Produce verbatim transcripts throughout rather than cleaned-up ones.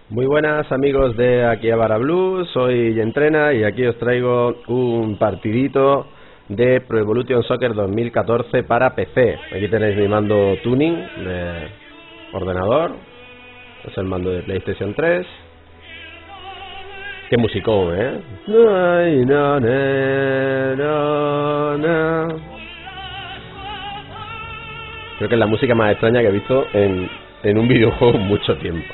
Muy buenas amigos de Akihabara Blues, soy Yentrena y aquí os traigo un partidito de Pro Evolution Soccer dos mil catorce para P C. Aquí tenéis mi mando tuning de ordenador, es el mando de PlayStation tres. Qué musicón, ¿eh? Creo que es la música más extraña que he visto en, en un videojuego en mucho tiempo.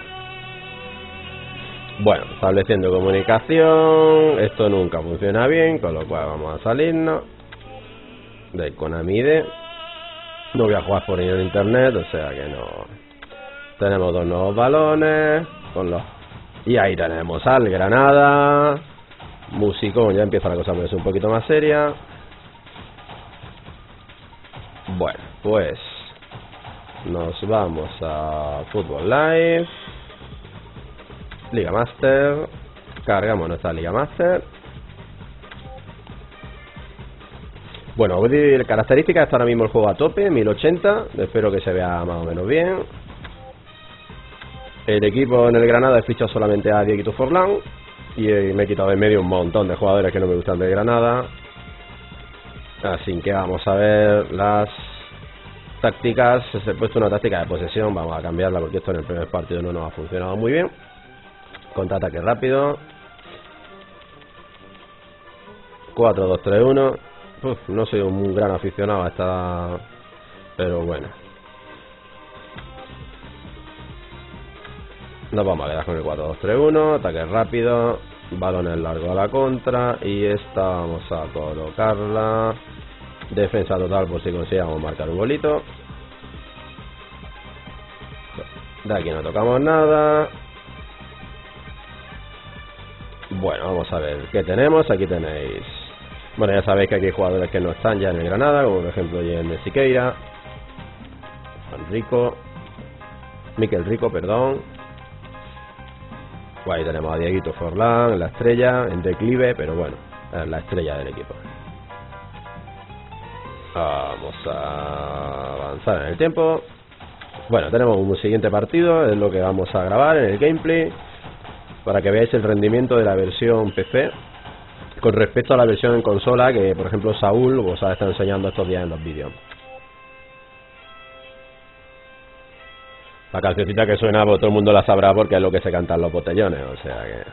Bueno, estableciendo comunicación. Esto nunca funciona bien, con lo cual vamos a salirnos de Konamide. No voy a jugar por el internet, o sea que no. Tenemos dos nuevos balones con los... Y ahí tenemos al Granada. Musicón, ya empieza la cosa a ponerse un poquito más seria. Bueno, pues nos vamos a Football Live, Liga Master. Cargamos nuestra Liga Master. Bueno, voy a decir características. Está ahora mismo el juego a tope, mil ochenta. Espero que se vea más o menos bien. El equipo en el Granada he fichado solamente a Dieguito Forlán y me he quitado de medio un montón de jugadores que no me gustan de Granada. Así que vamos a ver las tácticas. He puesto una táctica de posesión, vamos a cambiarla porque esto en el primer partido no nos ha funcionado muy bien. Contraataque rápido. cuatro dos tres uno. Uf, no soy un gran aficionado a esta, pero bueno. Nos vamos a quedar con el cuatro dos tres uno. Ataque rápido. Balones largos a la contra. Y esta vamos a colocarla. Defensa total por si consigamos marcar un golito. De aquí no tocamos nada. Bueno, vamos a ver qué tenemos. Aquí tenéis... Bueno, ya sabéis que aquí hay jugadores que no están ya en el Granada, como por ejemplo Jen Siqueira, Rico, Mikel Rico, perdón. Ahí tenemos a Dieguito Forlán, la estrella, en declive, pero bueno, es la estrella del equipo. Vamos a avanzar en el tiempo. Bueno, tenemos un siguiente partido, es lo que vamos a grabar en el gameplay, para que veáis el rendimiento de la versión P C con respecto a la versión en consola, que por ejemplo Saúl os ha estado enseñando estos días en los vídeos. La cancioncita que suena, pues todo el mundo la sabrá porque es lo que se cantan los botellones, o sea que...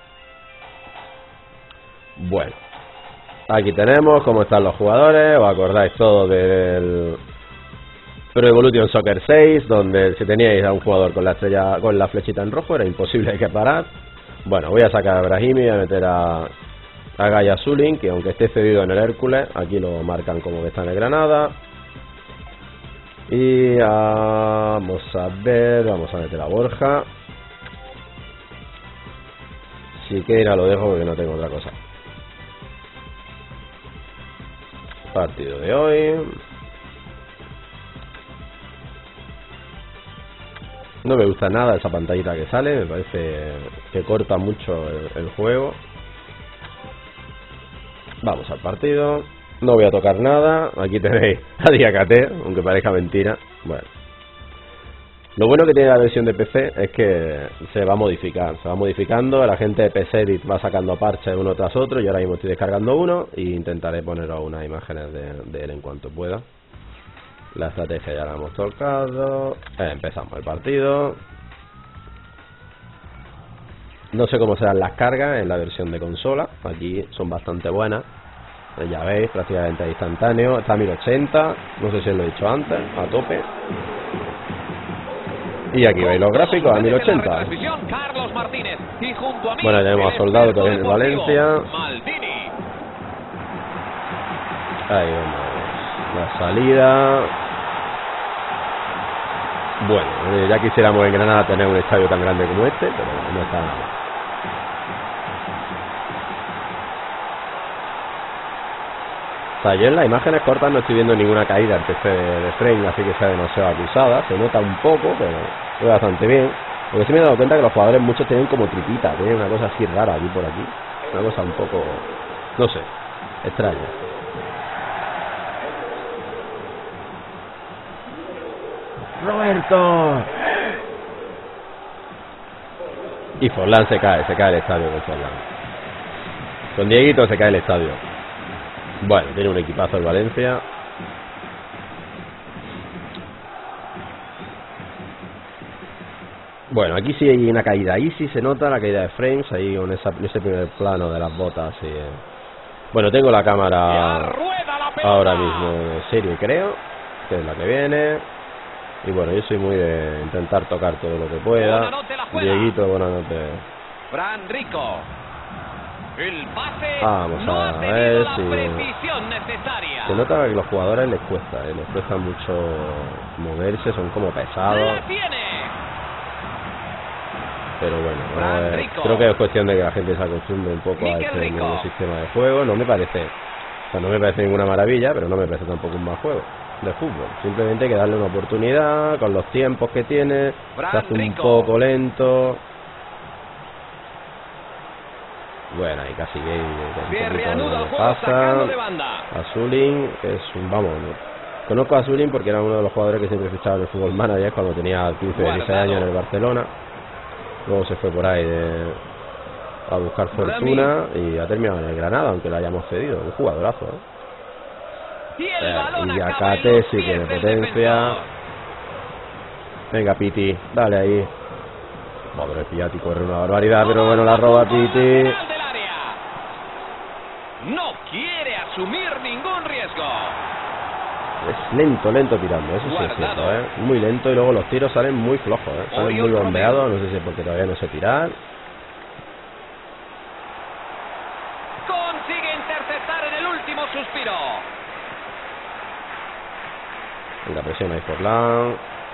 Bueno, aquí tenemos cómo están los jugadores. Os acordáis todo del Pro Evolution Soccer seis, donde si teníais a un jugador con la estrella, con la flechita en rojo, era imposible que parar. Bueno, voy a sacar a Brahimi y voy a meter a, a Gaya Zulin, que aunque esté cedido en el Hércules, aquí lo marcan como que está en el Granada. Y uh, vamos a ver, vamos a meter a Borja. Siqueira lo dejo porque no tengo otra cosa. Partido de hoy. No me gusta nada esa pantallita que sale, me parece que corta mucho el, el juego. Vamos al partido. No voy a tocar nada. Aquí tenéis a Diakate, aunque parezca mentira. Bueno, lo bueno que tiene la versión de P C es que se va a modificar, se va modificando. La gente de P C Edit va sacando parches uno tras otro. Yo ahora mismo estoy descargando uno e intentaré poneros unas imágenes de, de él en cuanto pueda. La estrategia ya la hemos tocado. eh, Empezamos el partido. No sé cómo serán las cargas en la versión de consola. Aquí son bastante buenas. Ya veis, prácticamente instantáneo. Está a mil ochenta, no sé si os lo he dicho antes, a tope. Y aquí veis los gráficos a mil ochenta. Bueno, tenemos a Soldado que viene en Valencia. Ahí vemos la salida. Bueno, ya quisiéramos en Granada tener un estadio tan grande como este, pero no está nada. O sea, yo en las imágenes cortas no estoy viendo ninguna caída en P C de, de frame, así que sea demasiado acusada. Se nota un poco, pero es bastante bien. Porque sí me he dado cuenta que los jugadores muchos tienen como tripita, tienen una cosa así rara aquí por aquí. Una cosa un poco, no sé, extraña. ¡Roberto! Y Forlán se cae, se cae el estadio con Forlán. Con Dieguito se cae el estadio. Bueno, tiene un equipazo el Valencia. Bueno, aquí sí hay una caída. Ahí sí se nota la caída de frames. Ahí con esa, ese primer plano de las botas. Sí. Bueno, tengo la cámara ahora mismo en serie, creo. Que es la que viene. Y bueno, yo soy muy de intentar tocar todo lo que pueda. Dieguito, buenas noches. Fran Rico. El pase Vamos no a ha tenido ver la si... precisión necesaria. Se nota que a los jugadores les cuesta, ¿eh? Les cuesta mucho moverse, son como pesados. ¡La tiene! Pero bueno, Fran eh, Rico. creo que es cuestión de que la gente se acostumbre un poco a Miquel este Rico. nuevo sistema de juego. No me parece, o sea, no me parece ninguna maravilla, pero no me parece tampoco un mal juego de fútbol. Simplemente hay que darle una oportunidad con los tiempos que tiene. Fran Se hace un Rico. poco lento. Bueno, ahí casi que Se un reanuda el poquito juego pasa. sacando de banda. A Zulín, que es un, vamos, ¿no? Conozco a Zulín porque era uno de los jugadores que siempre fichaba en el fútbol manager cuando tenía quince, dieciséis años en el Barcelona. Luego se fue por ahí de, a buscar fortuna y ha terminado en el Granada, aunque lo hayamos cedido. Un jugadorazo, ¿eh? Y el balón Y acaba en Acate los sí pies tiene del potencia. defensor. Venga, Piti, dale ahí. Madre, Piatti corre una barbaridad, pero bueno, la roba Piti. Lateral del área. No quiere asumir ningún riesgo. Es lento, lento tirando, eso sí es cierto, ¿eh? Muy lento y luego los tiros salen muy flojos, ¿eh? Salen muy bombeados, no sé si es porque todavía no sé tirar. Consigue interceptar en el último suspiro. Venga, presiona ahí Forlán.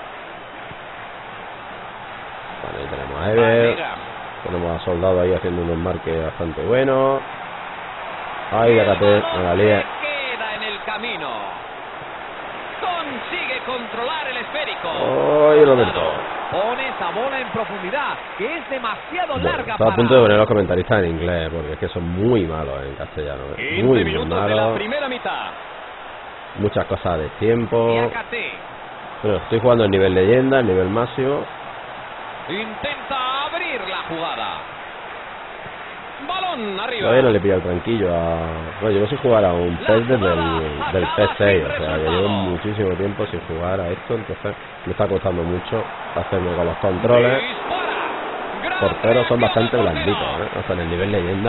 Bueno, ahí tenemos a Ever. Tenemos a Soldado ahí haciendo un desmarque bastante bueno. Ahí, Acate, me la lía. Queda en el camino. Consigue controlar el esférico. ¡Ay, Roberto! Pone esa bola en profundidad, que es demasiado Bueno, larga estaba para... a punto de poner los comentaristas en inglés, porque es que son muy malos en castellano, ¿eh? quince Muy, muy minutos de la malos. primera mitad. Muchas cosas de tiempo. Y Acate. Bueno, estoy jugando en nivel leyenda, en nivel máximo. Intenta abrir la jugada. Balón arriba. Todavía no le pillo el tranquillo a... Bueno, yo no sé jugar a un P E S desde el del P E S seis, o sea, que llevo muchísimo tiempo sin jugar a esto, entonces me está costando mucho hacerme con los controles. Porteros son bastante blanditos, ¿eh? Hasta en el nivel leyenda.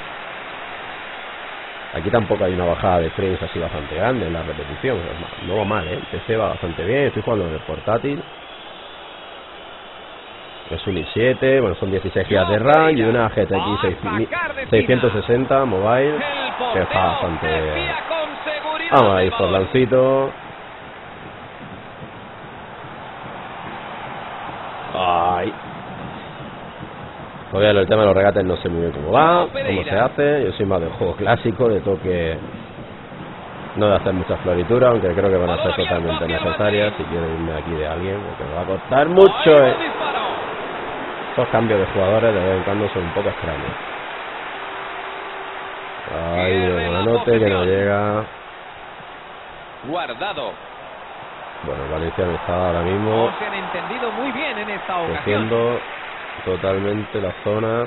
Aquí tampoco hay una bajada de frames así bastante grande en la repetición, o sea, no va mal, ¿eh? El P C va bastante bien, estoy jugando en el portátil. Es un i siete, bueno, son dieciséis gigas de RAM y una G T X seiscientos sesenta Mobile, que está bastante... Vamos ahí, Forlancito. Ay. Todavía el tema de los regates no sé muy bien cómo va, cómo se hace. Yo soy más del juego clásico, de toque, no de hacer muchas florituras, aunque creo que van a ser totalmente necesarias si quiero irme aquí de alguien, porque me va a costar mucho, eh. Estos cambios de jugadores de vez en cuando son un poco extraños. Ay, Buenanote, que no llega. Guardado. Bueno, el Valenciano está ahora mismo Se han entendido muy bien en esta ocasión. cogiendo totalmente la zona.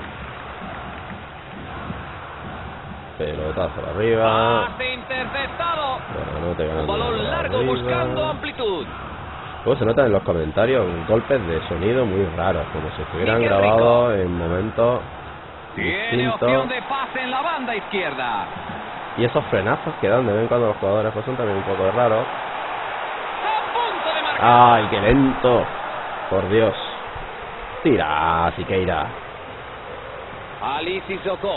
Pelotazo arriba. Pase interceptado. Buenanote Un ganando balón largo arriba. buscando amplitud. Luego se notan en los comentarios golpes de sonido muy raros, como si estuvieran Miquel grabados en momentos Tiene opción distintos. de pase en la banda izquierda. Y esos frenazos que dan de vez en cuando los jugadores pues son también un poco raros. A punto de marcar. ¡Ay, qué lento! Por Dios. Tira, así que irá. Ali Sissoko.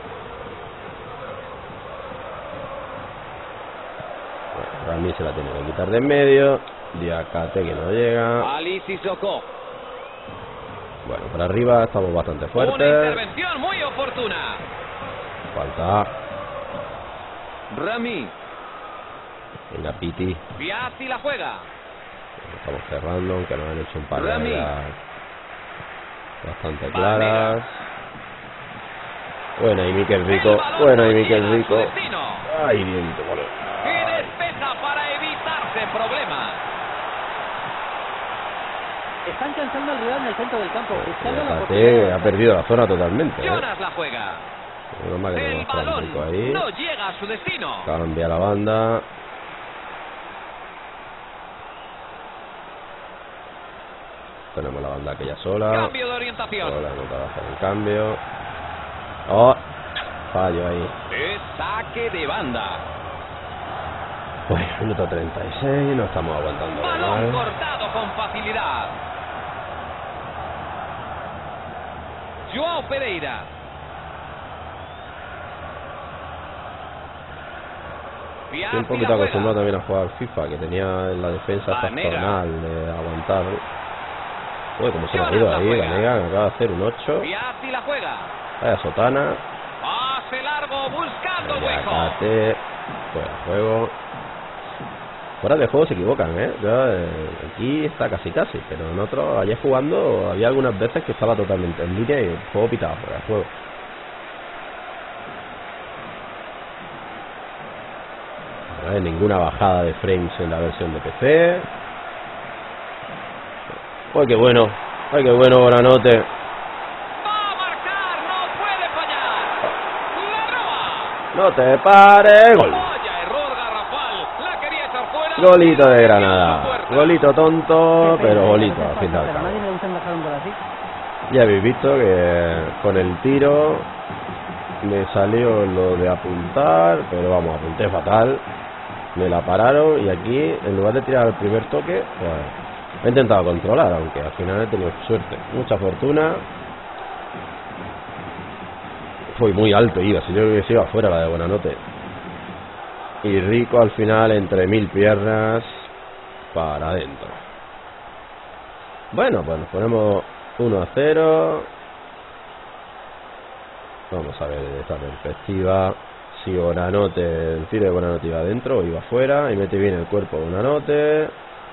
Bueno, Rami se la tiene que quitar de en medio. Diacate que no llega. Ali Sissoko. Bueno, por arriba estamos bastante Una fuertes. intervención muy oportuna. Falta. Rami. Venga, Piti. Piatti la juega. Estamos cerrando, aunque nos han hecho un par de Rami. ideas bastante Banega. claras. Buena y Miquel Rico. El balón Buena y no Miquel llega a su Rico. destino. Ay, viento, bueno. Y despeja para evitarse problemas. Están cansando al rival en el centro del campo. Buscando la Fíjate, oportunidad. ha perdido la zona totalmente. ¿eh? Jonas la juega. Menos mal que no El va a estar un poco balón ahí. no llega a su destino. Cambia la banda. Tenemos la banda aquella sola. Cambio de orientación. Sola, no te va a hacer el cambio. Oh, fallo ahí. Es saque de banda. Bueno, minuto treinta y seis, no estamos aguantando Balón mal. cortado con facilidad. Joao Pereira. Estoy un poquito acostumbrado también a jugar al FIFA, que tenía en la defensa esta Vanega. zonal de aguantar. Uy, como se me ha Jonas ido la ahí, juega. Vanega, me acaba de hacer un ocho. Piatti la juega. Vaya sotana. Pase largo buscando Ya, hueco. cate. Fuera de juego. Fuera de juego se equivocan, ¿eh? Ya, eh, aquí está casi casi, pero en otro, ayer jugando, había algunas veces que estaba totalmente en línea y el juego pitaba fuera de juego. No hay ninguna bajada de frames en la versión de P C. ¡Ay, qué bueno! ¡Ay, qué bueno, Bonanote! Va a marcar, no puede fallar. La roba. ¡No te pares! ¡Gol! Vaya error garrafal. La quería echar fuera. Golito de Granada. Puerta. Golito tonto, pero golito al fin y al Pero a cabo. nadie le gusta dejar un gol así. Ya habéis visto que con el tiro me salió lo de apuntar, pero vamos, apunté fatal. Me la pararon y aquí, en lugar de tirar el primer toque, pues he intentado controlar, aunque al final he tenido suerte. Mucha fortuna. Fue muy alto, iba, si yo hubiese ido afuera la de Bonanote. Y Rico al final entre mil piernas para adentro. Bueno, pues nos ponemos uno a cero. Vamos a ver desde esta perspectiva si Bonanote, el tiro de Bonanote iba adentro o iba afuera. Y mete bien el cuerpo de Bonanote.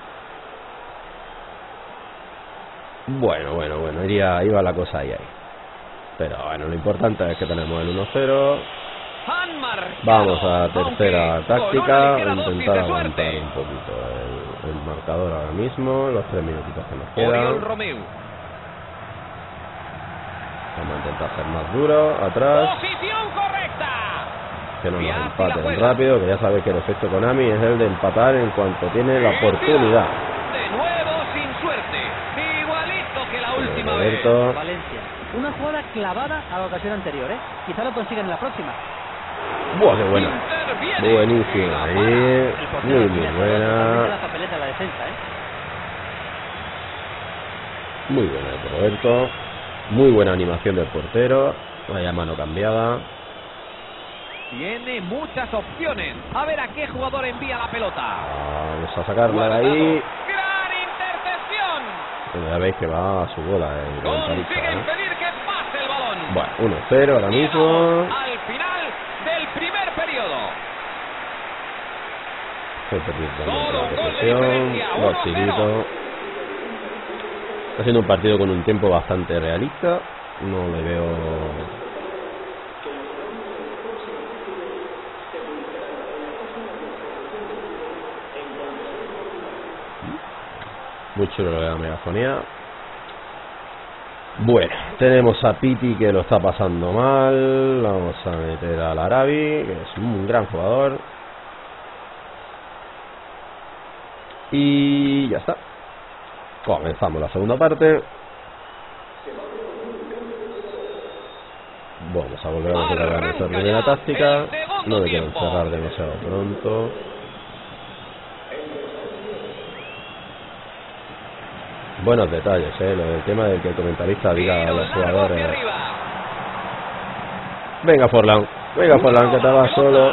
Bueno, bueno, bueno, iría, iba la cosa ahí, ahí. Pero bueno, lo importante es que tenemos el uno cero. Han marcado, Vamos a tercera aunque con táctica, una ligera dosis intentar de aguantar suerte. un poquito el, el marcador ahora mismo, los tres minutitos que nos Oriol quedan. Romeu. Vamos a intentar ser más duros, atrás, Posición correcta. que no nos Piatti la empaten juega. rápido, que ya sabéis que el efecto Konami es el de empatar en cuanto tiene la oportunidad. De nuevo sin suerte. Igualito que la última vez. Roberto, Valencia. Una jugada clavada a la ocasión anterior, ¿eh? Quizá lo consigan en la próxima. ¡buah, qué buena! Interviene. Buenísima ahí, El portero muy mira, muy termina buena, la papeleta de la defensa, ¿eh? muy buena de Roberto, muy buena animación del portero, vaya mano cambiada. Tiene muchas opciones. A ver a qué jugador envía la pelota. Vamos a sacarla de ahí. Gran intercepción. Bueno, ya veis que va a su bola el comentarista, Consigue ¿eh? impedir que pase el balón. Bueno, uno cero ahora mismo. Al final del primer periodo. Estoy perdiendo Solo la un gol de posesión. diferencia, Lo uno cero. chiquito. Está siendo un partido con un tiempo bastante realista. No le veo... Muy chulo lo de la megafonía. Bueno, tenemos a Piti que lo está pasando mal. Vamos a meter al Arabi, que es un gran jugador. Y ya está. Comenzamos la segunda parte. Vamos a volver a meter nuestra primera táctica. No me quiero encerrar demasiado pronto. Buenos detalles, eh, lo del tema del que el comentarista diga a los jugadores: venga Forlán, venga Forlán, que te vas solo.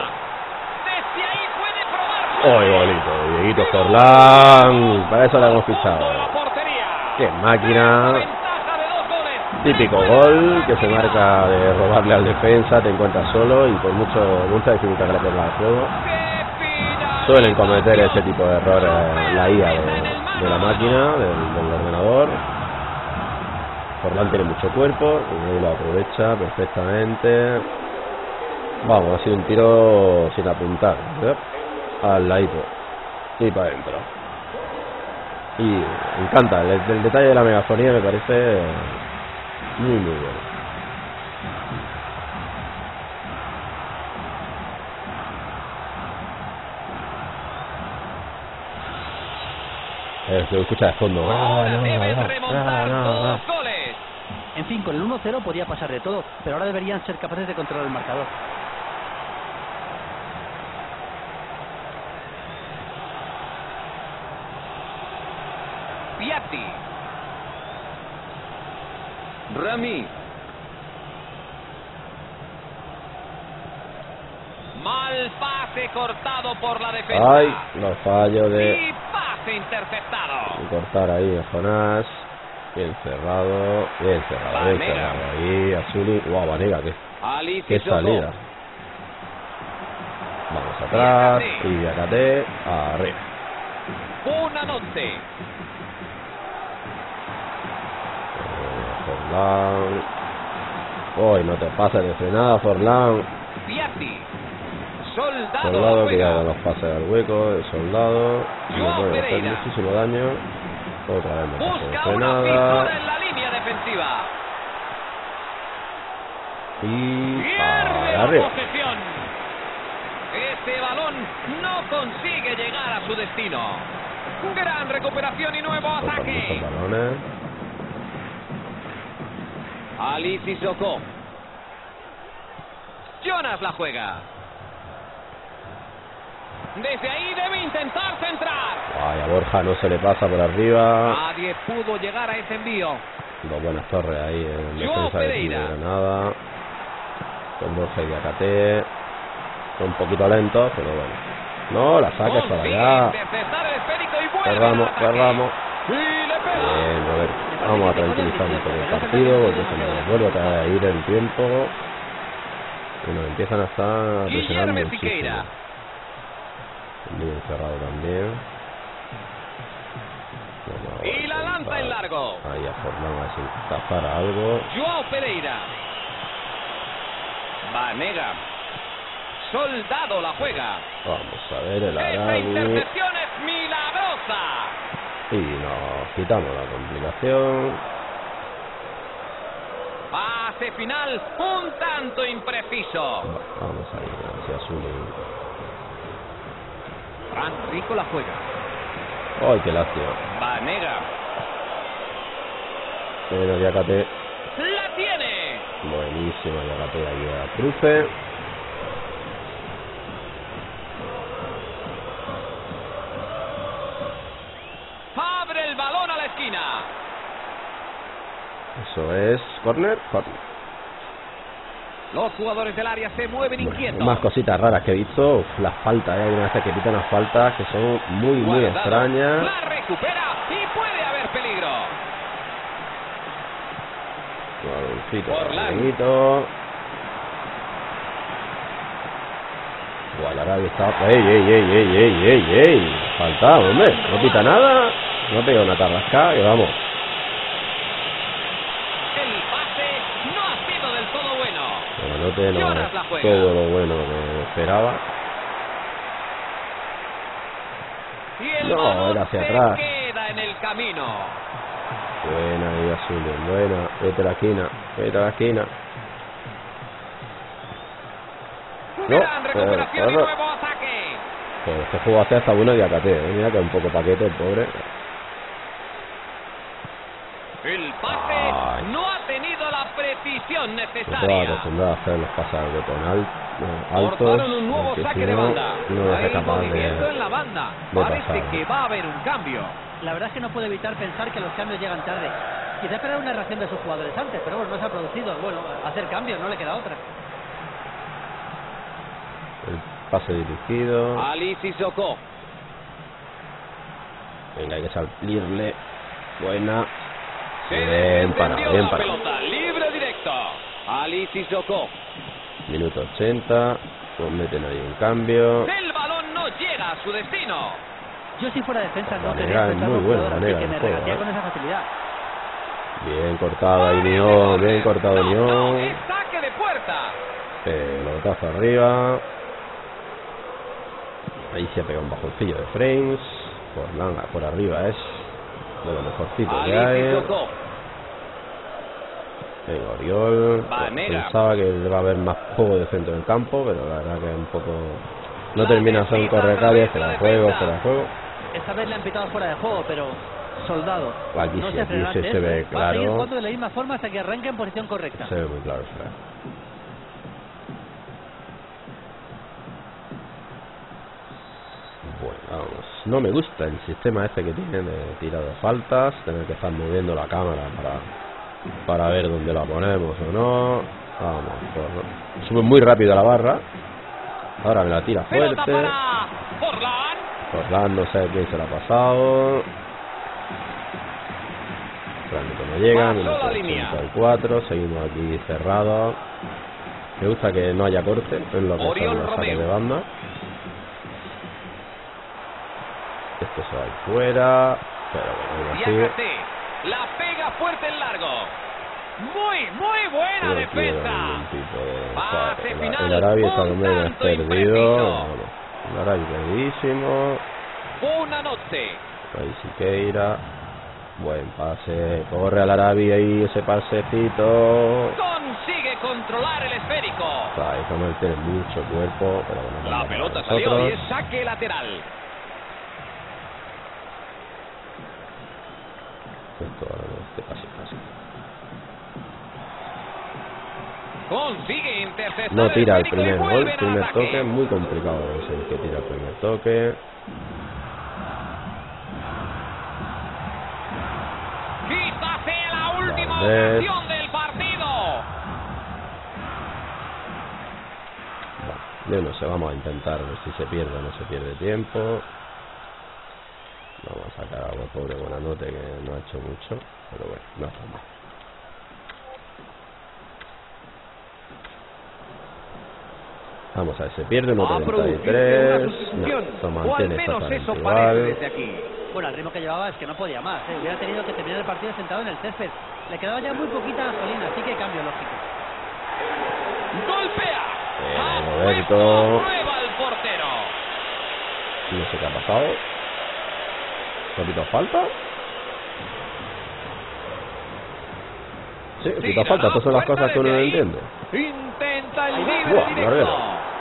¡Oh, bolito! Dieguito Forlán, para eso la hemos fichado. ¡Qué máquina! Típico gol que se marca de robarle al defensa, te encuentras solo y por mucho mucha dificultad que le ponga al juego. Suelen cometer ese tipo de errores la I A de, de la máquina, del, del ordenador. Forlán tiene mucho cuerpo y ahí lo aprovecha perfectamente. Vamos, ha sido un tiro sin apuntar, ¿eh? Al ladito y para adentro. Y me encanta, el, el detalle de la megafonía me parece muy muy bueno. Eh, se escucha de fondo. Ah, Ahora no, deben no, remontar no, no, dos no. goles. En fin, con el uno cero podía pasar de todo, pero ahora deberían ser capaces de controlar el marcador. Piatti. Rami. Mal pase cortado por la defensa. Ay, no fallo de Y pase interceptado. de cortar ahí a Jonás. Bien cerrado, bien cerrado, bien Vanega. cerrado. Ahí, Azuli. Wow, Vanega, qué, Ali qué Sissoko. salida. Vamos atrás. Diakate. Y Diakate arriba. Buonanotte. Eh, Forlán. Uy, no te pases de frenada, Forlán. Piatti. Soldado. Soldado, juega. cuidado con los pases al hueco. El soldado. Le Joao puede hacer Pereira. muchísimo daño. Otra vez me paso de Busca una frenada. fisura en la línea defensiva. Y Pierde para la arriba. posesión. Ese balón no consigue llegar a su destino. Gran recuperación y nuevo Tocan muchos ataque. balones. Ali Sissoko. Jonas la juega. Desde ahí debe intentar centrar. Ay, a Borja no se le pasa por arriba. Nadie pudo llegar a ese envío. Dos buenas torres ahí en Joao defensa de Pereira. Granada. Con Borja y Diakate. Son un poquito lentos, pero bueno. No, la saques para Consigue allá. interceptar el esférico y vuelve Cerramos, al ataque. cerramos. Y le pega. Bien, a ver. Vamos a tranquilizar un poco el partido porque se nos vuelve a caer ir el tiempo. Y nos empiezan a estar presionando Guillermo muchísimo. Siqueira. Bien cerrado también. Vamos a Y la lanza intentar en largo. ahí a Forlán a ver si tapara algo. Joao Pereira. Vanega. Soldado la juega. Vamos a ver el Esa Arabi. intercepción es milagrosa. Y nos quitamos la complicación. Pase final un tanto impreciso. Va, Vamos ahí, hacia Azul. Fran Rico la juega. ¡Ay, qué lástima! Vanega. Pero Diakate. La tiene. Buenísimo, Diakate ahí a cruce. Abre el balón a la esquina. Eso es corner, corner. Los jugadores del área se mueven Bueno, inquietos. más cositas raras que he visto. Uf, las faltas, hay algunas veces que pitan las faltas que son muy, muy Guardado. extrañas. La recupera y puede haber peligro. Baloncito, Forlán. pequeñito. Buah, el Arabi está. ¡Ey, ey, ey, ey, ey, ey, ey! Falta, hombre. No pita nada. No pega una tarrascada y vamos. El pase no ha sido del todo bueno. Pero no te no Jonas es la juega. todo lo bueno que esperaba. Y el No, balón era hacia se atrás. queda en el camino. Buena ahí, Azul, buena. Vete a la esquina, vete a la esquina. No, Gran recuperación eh, y no. nuevo ataque. Pues este juego hace hasta bueno Diakate, ¿eh? Mira que es un poco paquete el pobre. El pase Ay. no ha tenido la precisión No estaba necesaria. acostumbrado a hacer los pases al botón al- no, altos. Forzaron un nuevo Porque saque si de no, banda. no es Hay capaz movimiento de, en la banda. de Parece pasar. que va a haber un cambio. La verdad es que no puedo evitar pensar que los cambios llegan tarde. Quizá esperar una reacción de sus jugadores antes, pero bueno, no se ha producido. Bueno, hacer cambios, no le queda otra. El pase dirigido. Ali Sissoko. Venga, hay que salirle. Buena. Se Bien desentendió parado, bien la parado. pelota. Libre directo. Ali Sissoko. Minuto ochenta. Pues meten ahí un cambio. El balón no llega a su destino. Yo si fuera defensa no Vanega tenía es enfrentado muy a un buena, jugador Vanega que en me juego, regatía ¿eh? con esa facilidad. Bien cortado ahí Nión. Bien cortado No, no, Nión. es saque de puerta. Pelotazo arriba. Ahí se pega un bajoncillo de frames. Por, la, por arriba es de lo mejorcito que hay. El Oriol. Pensaba que va a haber más juego de centro del campo, pero la verdad que un poco no termina son correcarias, fuera de juego, fuera de juego. Esta vez le han pitado fuera de juego, pero Soldado. Aquí no sí, se, aquí frena sí se ve va a seguir claro. jugando de la misma forma hasta que arranque en posición correcta. Se ve muy claro, se ve. Bueno, vamos. No me gusta el sistema este que tiene de tirada de faltas, tener que estar moviendo la cámara para, para ver dónde la ponemos o no. Vamos, por... sube muy rápido a la barra. Ahora me la tira fuerte. Forlán, no sé quién se la ha pasado. Realmente no llega, minuto ochenta y cuatro, seguimos aquí cerrados. Me gusta que no haya corte en lo que son los saques de banda. Esto se va a ir fuera, pero bueno, así. La pega fuerte en largo. Muy, muy buena no defensa. Tipo de... Pase el, final, el Arabi está con medio tanto perdido. impreciso. Vamos. El Arabi perdidísimo. Una noche. Ahí Siqueira. Buen pase. Corre al Arabi ahí ese pasecito. Consigue controlar el esférico. Ahí Samuel tiene mucho cuerpo, pero bueno. La pelota salió y es saque lateral. Esto ahora no, este pase, pase. Consigue interceptar. No tira el el primer gol, el primer ataque. toque, muy complicado es el que tira el primer toque. Quizás sea la última Valdés. ocasión del partido. Bueno, no sé, vamos a intentar ver si se pierde o no se pierde tiempo. Vamos a sacar a pobre Buenanote, que no ha hecho mucho, pero bueno, no está mal. Vamos a ver, se pierde uno treinta y tres. No, se mantiene exactamente igual. Bueno, el ritmo que llevaba es que no podía más, ¿eh? Hubiera tenido que terminar el partido sentado en el césped. Le quedaba ya muy poquita gasolina, así que cambio lógico. Golpea. Eh, Roberto. Prueba el portero. No sé qué ha pasado. ¿Ha quitado falta? Sí, quita falta. Estas son las cosas que uno no entiende. Intenta el Buah, libre directo. Barrera.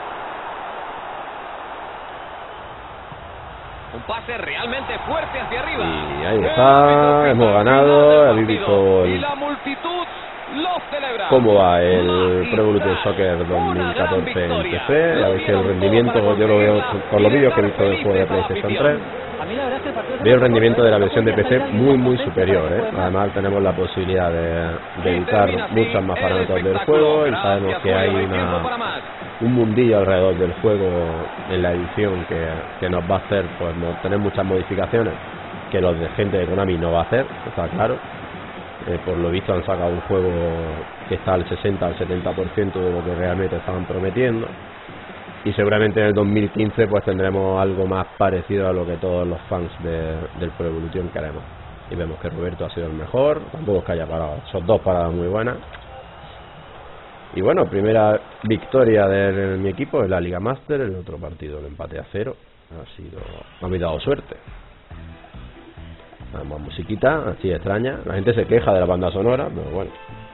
Un pase realmente fuerte hacia arriba. Y ahí está, hemos ganado. Habéis visto Y el, la multitud lo celebra. cómo va el Pro Evolution Soccer dos mil catorce en P C. Ya veis que el rendimiento, yo lo veo con los vídeos que he visto del juego de PlayStation tres. Veo el rendimiento de la versión de P C muy muy superior, ¿eh? Además tenemos la posibilidad de, de editar muchas más parámetros del juego y sabemos que hay una, un mundillo alrededor del juego en la edición que, que nos va a hacer pues tener muchas modificaciones que los de gente de Konami no va a hacer, está claro. Eh, por lo visto han sacado un juego que está al sesenta al setenta por ciento de lo que realmente estaban prometiendo. Y seguramente en el dos mil quince pues tendremos algo más parecido a lo que todos los fans de, del Pro Evolution queremos. Y vemos que Roberto ha sido el mejor, tampoco es que haya parado, son dos paradas muy buenas. Y bueno, primera victoria de mi equipo en la Liga Master, el otro partido el empate a cero. Ha sido, me ha dado suerte. Más musiquita, así extraña. La gente se queja de la banda sonora, pero bueno.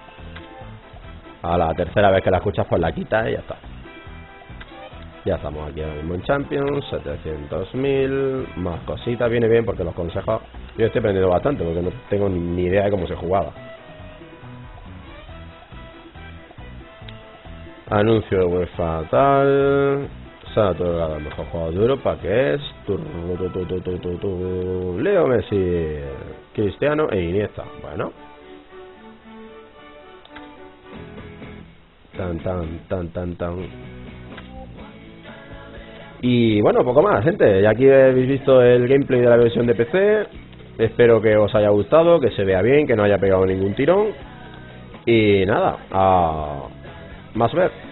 A la tercera vez que la escuchas pues la quitas y ya está. Ya estamos aquí ahora mismo en Champions, setecientos mil, más cositas, viene bien porque los consejos, yo estoy aprendiendo bastante porque no tengo ni idea de cómo se jugaba. Anuncio de UEFA tal, se ha otorgado el mejor jugador de Europa, que es tu, tu, tu, tu, tu, tu, tu, Leo Messi, Cristiano e Iniesta. Bueno. Tan, tan, tan, tan, tan. Y bueno, poco más, gente. Ya aquí habéis visto el gameplay de la versión de P C. Espero que os haya gustado, que se vea bien, que no haya pegado ningún tirón. Y nada, a más ver.